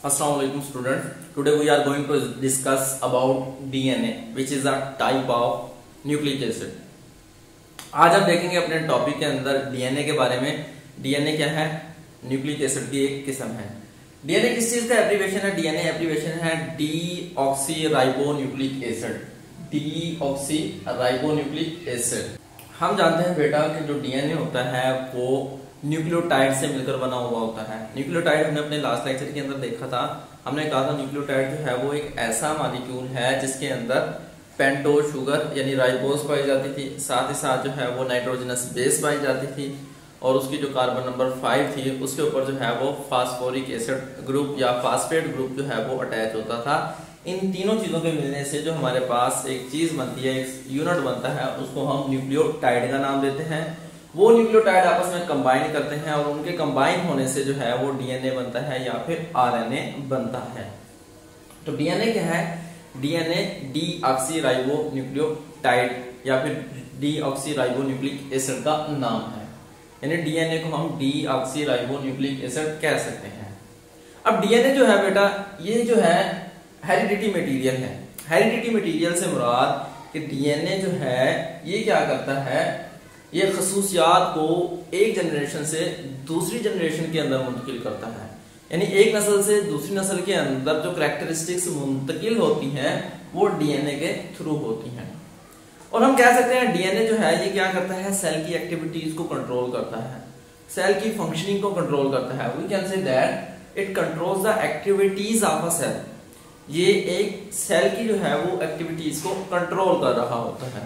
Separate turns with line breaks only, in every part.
Assalamu alaikum students. Today we are going to discuss about DNA, which is a type of nucleic acid. आज आप देखेंगे अपने topic के अंदर DNA के बारे में। डीएनए क्या है? न्यूक्लिक एसिड की एक किस्म है। डीएनए किस चीज का एब्रिविएशन है? डीएनए एब्रिविएशन है डीऑक्सीराइबोन्यूक्लिक एसिड। Deoxyribonucleic acid. हम जानते हैं बेटा कि जो डीएनए होता है वो न्यूक्लियोटाइड से मिलकर बना हुआ होता है। न्यूक्लियोटाइड हमने अपने लास्ट लेक्चर के अंदर देखा था। हमने कहा था न्यूक्लियोटाइड जो है वो एक ऐसा मॉलिक्यूल है जिसके अंदर पेंटोज शुगर यानी राइबोज पाई जाती थी, साथ ही साथ जो है वो नाइट्रोजनस बेस पाई जाती थी और उसकी जो कार्बन नंबर 5 थी उसके ऊपर जो है वो फास्फोरिक एसिड ग्रुप या फास्फेट ग्रुप जो है वो अटैच होता था। इन तीनों चीजों के मिलने से जो हमारे पास एक चीज बनती है, एक यूनिट बनता है, उसको हम न्यूक्लियोटाइड का नाम देते हैं। वो न्यूक्लियोटाइड आपस में कंबाइन करते हैं और उनके कंबाइन होने से जो है वो डीएनए बनता है या फिर आरएनए बनता है। तो डीएनए क्या है? डीएनए डीऑक्सीराइबोन्यूक्लियोटाइड या फिर डीऑक्सीराइबोन्यूक्लिक एसिड का नाम है। यानी डीएनए को हम डीऑक्सीराइबोन्यूक्लिक एसिड कह सकते हैं। अब डीएनए जो है बेटा, ये जो है हेरिडिटी मटेरियल है। हेरिडिटी मटेरियल से मुराद कि डीएनए जो है ये क्या करता है, ये खसूसियात को एक जनरेशन से दूसरी जनरेशन के अंदर मुंतकिल करता है। यानी एक नस्ल से दूसरी नस्ल के अंदर जो करैक्टरिस्टिक्स मुंतकिल होती हैं वो डीएनए के थ्रू होती हैं। और हम कह सकते हैं डीएनए जो है ये क्या करता है, सेल की एक्टिविटीज को कंट्रोल करता है, सेल की फंक्शनिंग को कंट्रोल करता है। We can say that it controls the activities of a cell. ये एक सेल की जो है वो एक्टिविटीज को कंट्रोल कर रहा होता है।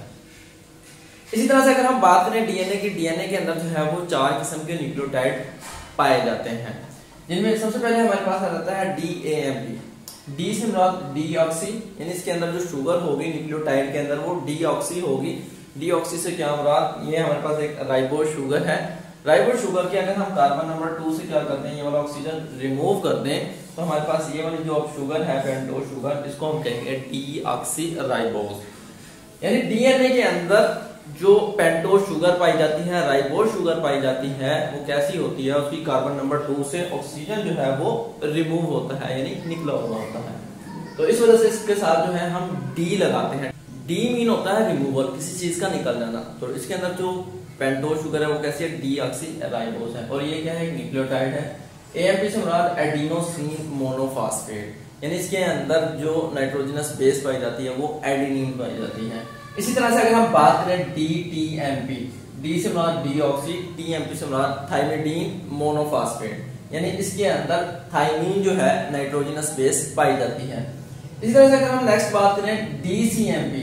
इसी तरह से अगर हम बात करें डीएनए की, डीएनए के अंदर जो है वो 4 किस्म के न्यूक्लियोटाइड पाए जाते हैं, जिनमें सबसे पहले हमारे पास आ जाता है डीएएमपी। डी से मुराद डीऑक्सी, यानी इसके अंदर जो शुगर होगी न्यूक्लियोटाइड के अंदर वो डीऑक्सी होगी। डीऑक्सी से क्या मुराद, ये हमारे पास एक राइबोज शुगर है। राइबोज शुगर के अगर हम कार्बन नंबर 2 से क्या करते हैं, ये वाला ऑक्सीजन रिमूव कर दें तो हमारे पास ये वाली जो शुगर है पेंटोज शुगर, इसको हम कहेंगे डीऑक्सीराइबोज। यानी डीएनए के अंदर जो पेंटोज शुगर पाई जाती है, राइबोज शुगर पाई जाती है, वो कैसी होती है, उसकी कार्बन नंबर 2 से ऑक्सीजन जो है वो रिमूव होता है, यानी निकला हुआ होता है। तो इस वजह से इसके साथ जो है हम डी लगाते हैं। डी मीन होता है रिमूवल, किसी चीज का निकल जाना। तो इसके अंदर जो पेंटोज शुगर है वो कैसी है, डीऑक्सीराइबोज है। और ये क्या है, न्यूक्लियोटाइड है। एएमपी से मुराद एडिनोसिन मोनोफॉस्फेट, यानी इसके अंदर जो नाइट्रोजनस बेस पाई जाती है वो एडेनिन पाई जाती है। इसी तरह से अगर हम बात करें डीटीएमपी, डी से मुराद डीऑक्सी, टीएमपी से मुराद थाइमिडीन मोनोफॉस्फेट, यानी इसके अंदर थाइमीन जो है नाइट्रोजनस बेस पाई जाती है। इसी तरह से अगर हम नेक्स्ट बात करें डीसीएमपी,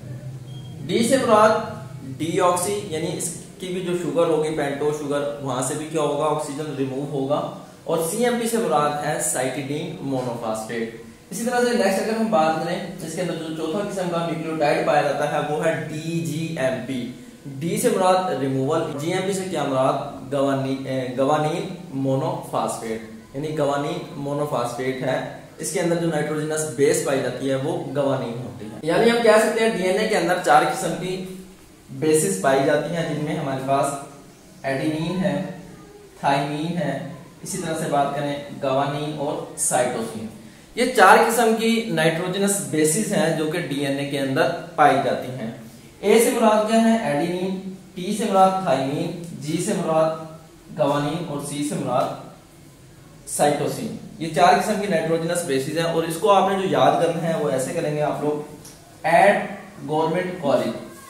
डी से मुराद डीऑक्सी, यानी इसकी भी जो शुगर होगी पेंटोज शुगर, वहां से भी क्या होगा, ऑक्सीजन रिमूव होगा। और सीएमपी से मुराद है साइटिडीन मोनोफॉस्फेट। इसी तरह से नेक्स्ट अगर हम बात करें, इसके अंदर जो चौथा किस्म का न्यूक्लियोटाइड पाया जाता है वो है डीजीएमपी। डी से मुराद रिमूवल, जीएमपी से क्या मुराद, गवानीन मोनोफॉस्फेट, यानी गवानीन मोनोफॉस्फेट है। इसके अंदर जो नाइट्रोजनस बेस पाई जाती है वो गवानीन होती है। यानी हम कह सकते हैं डीएनए के अंदर 4 किस्म की बेसिस पाई जाती हैं, जिनमें हमारे पास एडेनिन है, थाइमीन है, इसी तरह से बात करें गवानीन और साइटोसिन। ये 4 किस्म की नाइट्रोजनस बेसिस हैं जो कि डीएनए के अंदर पाई जाती हैं। ए से मुराद क्या है, एडेनिन, टी से मुराद थाइमीन, जी से मुराद गवानीन और सी से मुराद साइटोसिन। ये 4 किस्म की नाइट्रोजनस बेसिस हैं। और इसको आपने जो याद करना है वो ऐसे करेंगे आप लोग, at government college,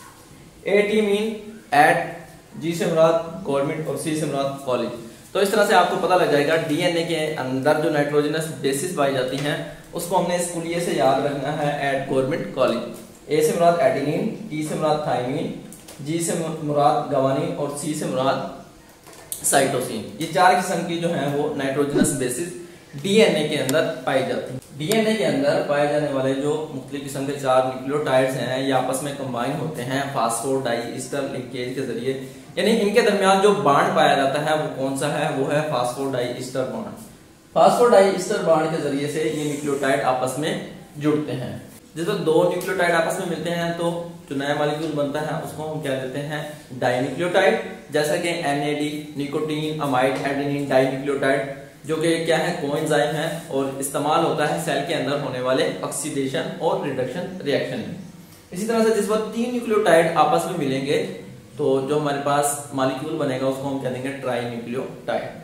A T mean at, G से मुराद गवर्नमेंट और सी से मुराद कॉलेज। तो इस तरह से आपको पता लग जाएगा डीएनए के अंदर जो नाइट्रोजनस बेसिस पाई जाती हैं उसको हमने इस कुलिये से याद रखना है, एट गवर्नमेंट कॉलेज। ए से मुराद एडेनिन, टी से मुराद थाइमीन, जी से मुराद गवानीन और सी से मुराद साइटोसिन। ये 4 किस्म की जो है वो नाइट्रोजनस बेसिस डीएनए के अंदर पाई जाती है। डीएनए के अंदर पाए जाने वाले जो मुख्तलिफ किस्म के 4 न्यूक्लियोटाइड्स हैं ये आपस में कंबाइन होते हैं फास्फोडाइस्टर लिंकेज के जरिए। यानी इनके दरमियान जो बॉन्ड पाया जाता है वो कौन सा है, वो है फास्फोडाइस्टर बॉन्ड। फास्फोडाइस्टर बॉन्ड के जरिए से ये न्यूक्लियोटाइड आपस में जुड़ते हैं। जब 2 न्यूक्लियोटाइड आपस में मिलते हैं तो जो नया मॉलिक्यूल बनता है उसको हम क्या देते हैं, डाइन्यूक्लियोटाइड। जैसा कि NAD, nicotine, amide, adenine, dinucleotide. जो कि क्या है, कोएंजाइम है और इस्तेमाल होता है सेल के अंदर होने वाले ऑक्सीडेशन और रिडक्शन रिएक्शन में। इसी तरह से जिस वक्त 3 न्यूक्लियोटाइड आपस में मिलेंगे तो जो हमारे पास मॉलिक्यूल बनेगा उसको हम कह देंगे ट्राई न्यूक्लियोटाइड।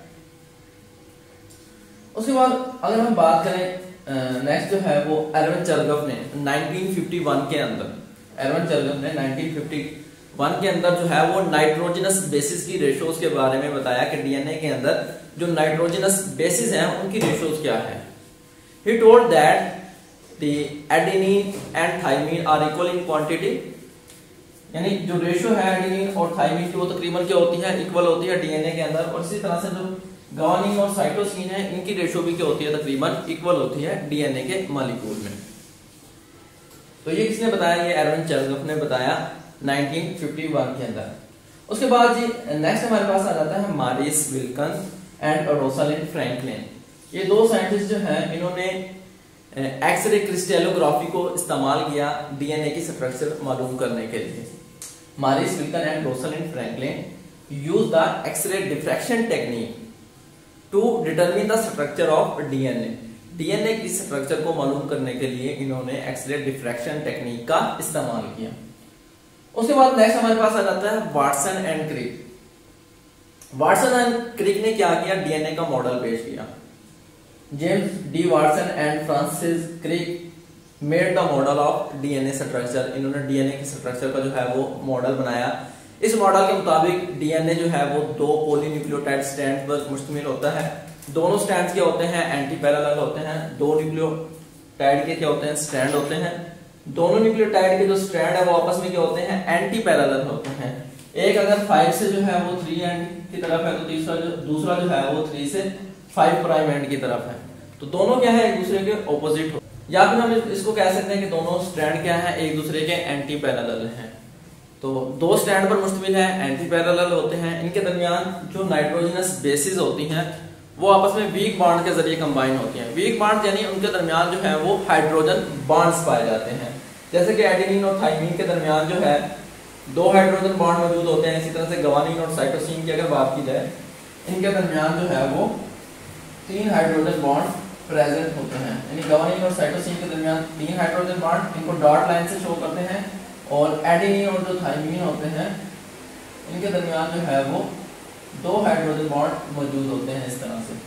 उसके बाद अगर हम बात करें नेक्स्ट जो है वो एरविन चरगफ ने 1951 के अंदर, एरविन चरगफ ने 1951 के अंदर जो है वो नाइट्रोजनस बेसिस की रेशोज के बारे में बताया कि डीएनए के अंदर जो नाइट्रोजनस बेसिस हैं उनकी रेशोज क्या है। He told that the adenine and thymine are equal in quantity, यानी जो रेशो है एडेनिन और थाइमिन की वो तकरीबन क्या होती है, इक्वल होती है डीएनए के अंदर। और इसी तरह से जो ग्वानिन और साइटोसिन है इनकी रेशो भी क्या होती है, तकरीबन इक्वल होती है डीएनए के मॉलिक्यूल में। तो ये किसने बताया, ये एरविन चरगफ ने बताया 1951 के अंदर। उसके बाद जी नेक्स्ट हमारे पास आ जाता है Maurice Wilkins and Rosalind Franklin. ये दो साइंटिस्ट जो हैं इन्होंने एक्सरे क्रिस्टलोग्राफी को इस्तेमाल किया डीएनए की स्ट्रक्चर मालूम करने के लिए। Maurice Wilkins and Rosalind Franklin use the X ray diffraction technique to determine the structure of DNA. DNA की स्ट्रक्चर को मालूम करने के लिए इन्होंने एक्सरे डिफ्रैक्शन टेक्निक का इस्तेमाल किया। उसके बाद नेक्स्ट हमारे पास आ जाता है Watson and Crick. Watson and Crick ने क्या किया, डीएनए का मॉडल पेश किया। James D Watson and Francis Crick made the model of DNA structure. इन्होंने डीएनए की स्ट्रक्चर का जो है वो मॉडल बनाया। इस मॉडल के मुताबिक डीएनए जो है वो 2 पॉलीन्यूक्लियोटाइड स्ट्रैंड पर मुश्तमिल होता है। दोनों स्ट्रैंड्स क्या होते हैं, एंटी पैरेलल होते हैं। 2 न्यूक्लियोटाइड के क्या होते हैं, स्ट्रैंड होते हैं। दोनों न्यूक्लियोटाइड के जो स्ट्रैंड है वो आपस में क्या होते हैं, एंटी पैरेलल होते हैं। एक अगर 5 से जो है वो 3 एंड की तरफ है तो दूसरा जो है वो 3 से 5 प्राइम एंड की तरफ है। तो दोनों क्या है, एक दूसरे के ऑपोजिट हो, या फिर हम इसको कह सकते हैं कि दोनों स्ट्रैंड क्या है, एक दूसरे के एंटी पैरेलल हैं। तो 2 स्ट्रैंड पर मुश्तमिल है, एंटी पैरेलल होते हैं। इनके दरमियान जो नाइट्रोजनस बेसिस होती हैं वो आपस में वीक बॉन्ड के जरिए कंबाइन होती हैं। वीक बॉन्ड यानी उनके दरमियान जो है वो हाइड्रोजन बॉन्ड्स पाए जाते हैं। जैसे कि एडेनिन और थाइमिन के दरमियान जो है 2 हाइड्रोजन बॉन्ड मौजूद होते हैं। इसी तरह से ग्वानिन और साइटोसिन की अगर बात की जाए, इनके दरमियान जो है वो 3 हाइड्रोजन बॉन्ड प्रेजेंट होते हैं। यानी ग्वानिन और साइटोसिन के दरमियान 3 हाइड्रोजन बॉन्ड, इनको डॉट लाइन से शो करते हैं। और एडेनिन और जो थाइमिन होते हैं इनके दरमियान जो है वो 2 हाइड्रोजन बॉन्ड मौजूद होते हैं इस तरह से।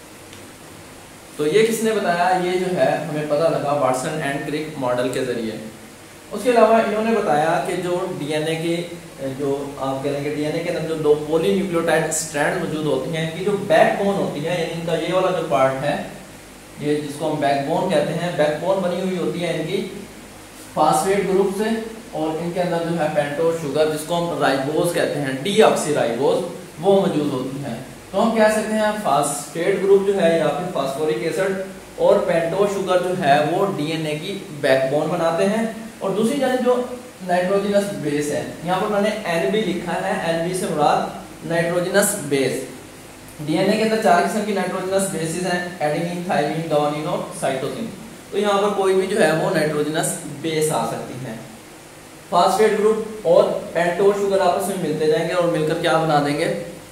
तो ये किसने बताया, ये जो है हमें पता लगा वाटसन एंड क्रिक मॉडल के जरिए। उसके अलावा इन्होंने बताया कि जो डीएनए के जो आप कह रहे डीएनए के अंदर जो 2 पॉलीन्यूक्लियोटाइड स्ट्रैंड मौजूद होती हैं, इनकी जो बैकबोन होती है, यानी इनका ये वाला जो पार्ट है, ये जिसको हम बैकबोन कहते हैं, बैकबोन बनी हुई होती है इनकी फास्फेट ग्रुप से। और इनके अंदर जो है पेंटोज शुगर, जिसको हम राइबोज कहते हैं, डीऑक्सीराइबोज, वो मौजूद होती है। तो हम कह सकते हैं फास्फेट ग्रुप जो है या फिर फास्फोरिक एसिड और पेंटोज शुगर जो है वो डीएनए की बैकबोन बनाते हैं। और दूसरी जानिब जो नाइट्रोजनस बेस है, यहाँ पर मैंने एनबी लिखा है, एनबी से मुराद नाइट्रोजनस बेस। डीएनए के अंदर 4 किस्म की नाइट्रोजनस बेसिस हैं, एडेनिन, थाइमिन, ग्वानिन और साइटोसिन। तो यहाँ पर कोई भी जो है वो नाइट्रोजनस बेस आ सकती है। फास्फेट ग्रुप और पेंटोज शुगर आपस में मिलते जाएंगे और मिलकर क्या बना देंगे,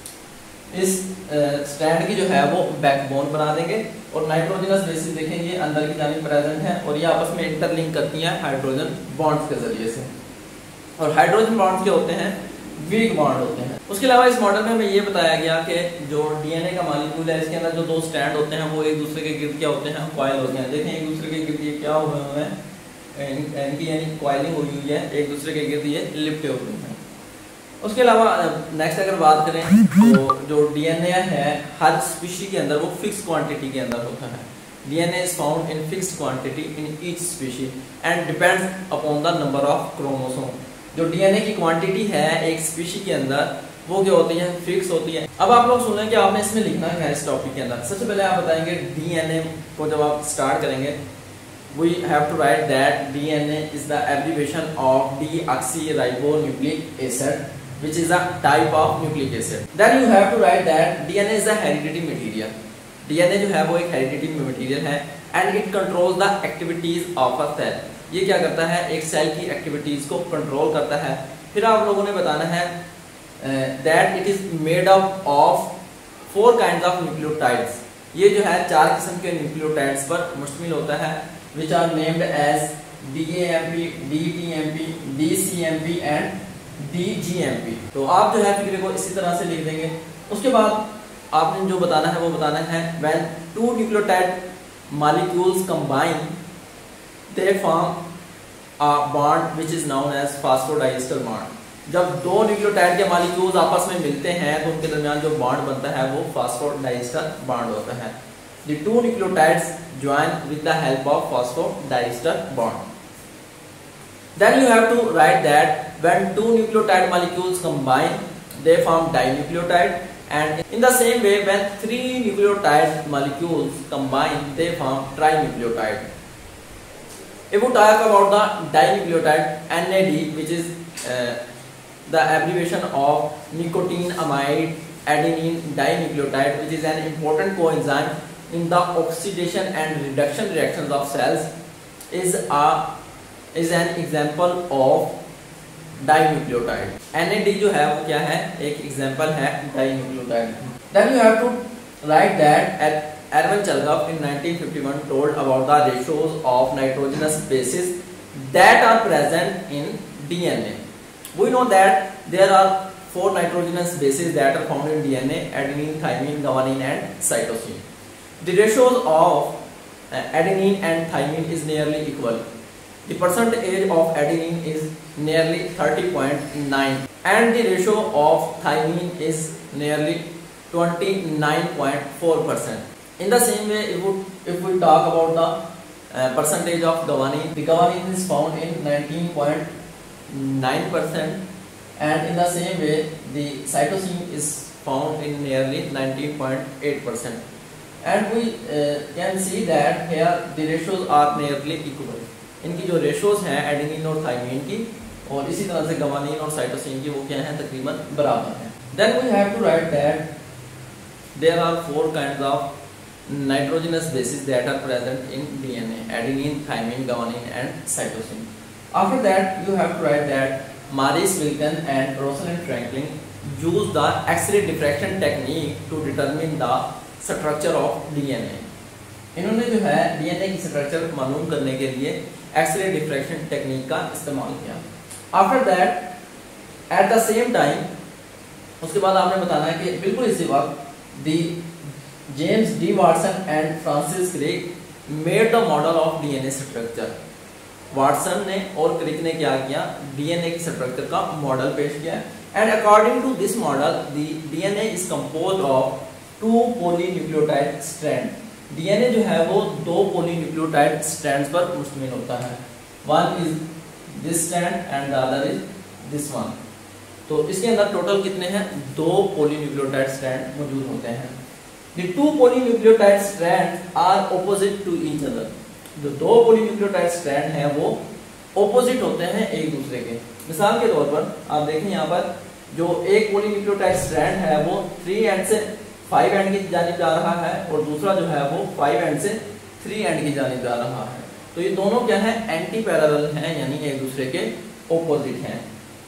इस स्ट्रैंड की जो है वो बैकबोन बना देंगे। और नाइट्रोजनस बेसिस देखेंगे अंदर की जानिब प्रेजेंट है और ये आपस में इंटरलिंक करती हैं हाइड्रोजन बॉन्ड्स के जरिए से। और हाइड्रोजन बॉन्ड्स क्या होते हैं, वीक बॉन्ड होते हैं। उसके अलावा इस मॉडल में हमें ये बताया गया कि जो डीएनए का मॉलिक्यूल है इसके अंदर जो 2 स्ट्रैंड होते हैं वो एक दूसरे के गिर्द क्या होते हैं, कॉइल होते हैं। देखें एक दूसरे के गिर्द ये क्या हुए हुए हैं, इनकी यानी कॉइलिंग हुई हुई है, एक दूसरे के गिर्द ये लिपटे हुए हैं। उसके अलावा नेक्स्ट अगर बात करें तो जो डीएनए है हर स्पीशी के अंदर वो फिक्स क्वांटिटी के अंदर होता है। DNA is found in fixed quantity in each species and depends upon the number of chromosome. जो डीएनए की क्वांटिटी है एक स्पीशी के अंदर वो क्या होती है, फिक्स होती है। अब आप लोग सुनें कि आपने इसमें लिखना है इस टॉपिक के अंदर। सबसे पहले आप बताएंगे डीएनए को जब आप स्टार्ट करेंगे, we have to write that DNA is the abbreviation of deoxyribonucleic acid, which is a type of nucleic acid. Then you have to write that DNA is a hereditary material. DNA जो है वो एक hereditary material है and it controls the activities of a cell. ये क्या करता है, एक सेल की एक्टिविटीज को कंट्रोल करता है। फिर आप लोगों ने बताना है that it is made up of 4 kinds of nucleotides. ये जो है 4 किस्म के न्यूक्लियोटाइड्स पर मुश्तमिल होता है, which are named as DAMP, DTMP, DCMP and DGMP। तो आप जो है फिक्रे को इसी तरह से लिख देंगे। उसके बाद आपने जो बताना है वो बताना है when two nucleotide molecules combine they form a bond which is known as phosphodiester bond। जब दो न्यूक्लियोटाइड के मॉलिक्यूल्स आपस में मिलते हैं तो उनके दरमियान जो बॉन्ड बनता है वो फॉस्फोडाइस्टर बॉन्ड होता है। The two nucleotides join with the help of phosphodiester bond। Then you have to write that when two nucleotide molecules combine they form dinucleotide, and in the same way when three nucleotide molecules combine they form trinucleotide। If we talk about the dinucleotide NAD, which is the abbreviation of nicotinamide adenine dinucleotide, which is an important coenzyme in the oxidation and reduction reactions of cells, is an example of dinucleotide। NAD जो है वो क्या है, एक example है dinucleotide। Then you have to write that Erwin Chargaff in 1951 told about the ratios of nitrogenous bases that are present in DNA। We know that there are 4 nitrogenous bases that are found in DNA: adenine, thymine, guanine and cytosine। The ratios of adenine and thymine is nearly equal। The percentage of adenine is nearly 30.9 and the ratio of thymine is nearly 29.4%। In the same way, if we talk about the percentage of guanine, the guanine is found in 19.9%, and in the same way the cytosine is found in nearly 19.8%। and we can see that here the ratios are nearly equal। इनकी जो ratios हैं adenine और thiamine की और इसी तरह से guanine और साइटोसिन की वो क्या है, तकरीबन बराबर हैं। Then we have to write that there are 4 kinds of nitrogenous bases that are present in DNA: adenine, thymine, guanine and cytosine। After that you have to write that Maurice Wilkin and Rosalind Franklin used the X-ray diffraction technique to determine the structure of DNA। इन्होंने जो है DNA की structure मालूम करने के लिए x ray diffraction technique का इस्तेमाल किया। After that at the same time उसके बाद आपने बताना है कि बिल्कुल इसी वक्त the James D Watson and Francis Crick made the model of DNA structure. Watson ने और क्रिक ने क्या किया, DNA की स्ट्रक्चर का मॉडल पेश किया। And according to this model the DNA is composed of 2 polynucleotide strand. DNA जो है वो 2 पॉलीन्यूक्लियोटाइड स्ट्रैंड्स पर मुश्तमिल होता है। One is this strand and the other is this one. तो इसके अंदर टोटल कितने हैं, 2 पॉलीन्यूक्लियोटाइड स्ट्रैंड मौजूद होते हैं। The 2 polynucleotide strands are opposite to each other। जो 2 polynucleotide strand हैं वो opposite होते हैं एक दूसरे के। मिसाल के तौर पर आप देखें यहाँ पर जो एक polynucleotide strand है वो 3 एंड से 5 एंड की जानिब जा रहा है और दूसरा जो है वो 5 एंड से 3 एंड की जानिब जा रहा है। तो ये दोनों क्या है, एंटी पैरेलल हैं, यानी एक दूसरे के ऑपोजिट हैं।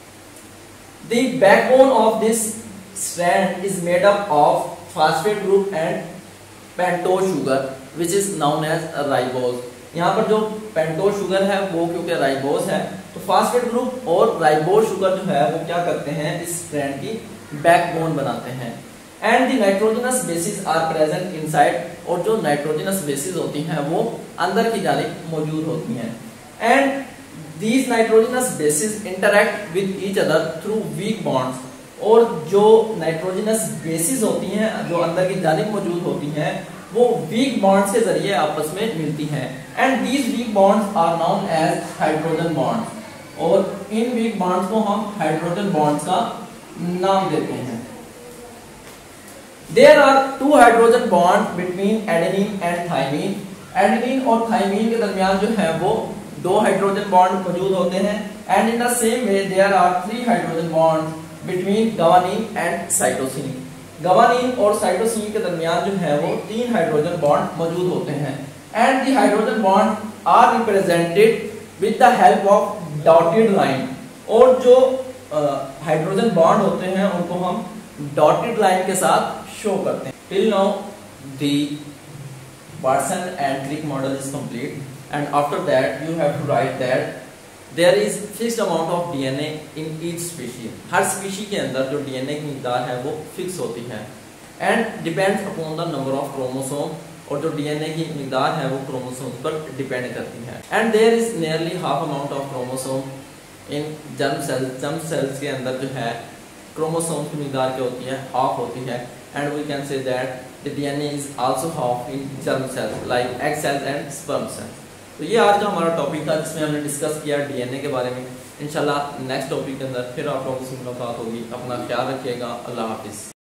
The backbone of this strand is made up of phosphate group and pentose sugar which is known as ribose। यहाँ पर जो पेंटोज शुगर है वो क्योंकि राइबोज है तो फास्फेट ग्रुप और राइबोज शुगर जो है वो क्या करते हैं, इस स्ट्रैंड की बैकबोन बनाते हैं। And the nitrogenous bases are present inside, और जो नाइट्रोजनस बेसिस होती हैं वो अंदर की जानिब मौजूद होती हैं। And these nitrogenous bases interact with each other through weak bonds, और जो नाइट्रोजनस बेसिस होती हैं जो अंदर की जानिब मौजूद होती हैं वो वीक बॉन्ड्स के जरिए आपस में मिलती हैं। And these weak bonds are known as hydrogen bonds, और इन वीक बॉन्ड्स को हम हाइड्रोजन बॉन्ड्स का नाम देते हैं। There are 2 hydrogen bond between adenine and thymine. Adenine और थाइमीन के दरमियान जो है वो 2 हाइड्रोजन बॉन्ड मौजूद होते हैं। And in the same way there are 3 hydrogen bond between guanine and cytosine. Guanine और साइटोसिन के दरमियान जो है वो 3 हाइड्रोजन बॉन्ड मौजूद होते हैं। And the hydrogen bond are represented with the help of dotted line, और जो हाइड्रोजन बॉन्ड होते हैं उनको हम डॉटेड लाइन के साथ शो करते हैं। Till now the Watson and Crick model is complete, and after that you have to write that there is fixed amount of DNA in each species. हर species के अंदर जो DNA की मिकदार है वो फिक्स होती है, and depends upon the number of chromosome, और जो DNA की मिकदार है वो क्रोमोसोम पर डिपेंड करती है. And there is nearly half amount of chromosome in germ cells. germ cells के अंदर जो है क्रोमोसोम की मिकदार क्या होती है, हाफ होती है. And we can say that the DNA is also half in germ cells like egg cells and sperm cells. तो ये आज का हमारा टॉपिक था जिसमें हमने डिस्कस किया डीएनए के बारे में. इंशाल्लाह नेक्स्ट टॉपिक के अंदर फिर आप लोगों से मुलाकात होगी. अपना ख्याल रखिएगा. अल्लाह हाफिज़.